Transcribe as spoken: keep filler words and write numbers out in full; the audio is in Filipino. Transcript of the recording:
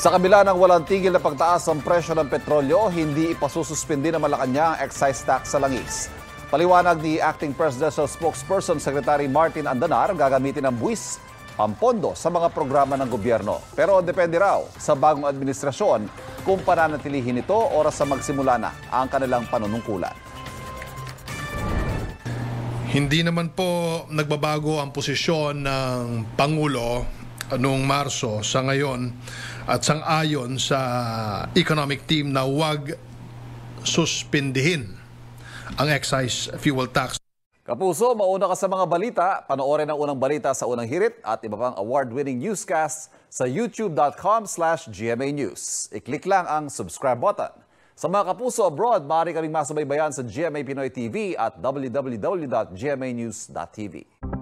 Sa kabila ng walang tigil na pagtaas ng presyo ng petrolyo, hindi ipasususpindi ng Malacañang excise tax sa langis. Paliwanag ni Acting Presidential Spokesperson Secretary Martin Andanar, gagamitin ang buwis pampondo sa mga programa ng gobyerno. Pero depende raw sa bagong administrasyon kung pananatilihin ito oras sa magsimula na ang kanilang panunungkulan. Hindi naman po nagbabago ang posisyon ng Pangulo noong Marso sa ngayon at sang-ayon sa economic team na huwag suspindihin ang excise fuel tax. Kapuso, mauna ka sa mga balita. Panoorin ang unang balita sa unang hirit at iba pang award-winning newscasts sa youtube dot com slash G M A News. I-click lang ang subscribe button. Sa mga kapuso abroad, maaari kaming masubaybayan sa G M A Pinoy T V at w w w dot g m a news dot t v.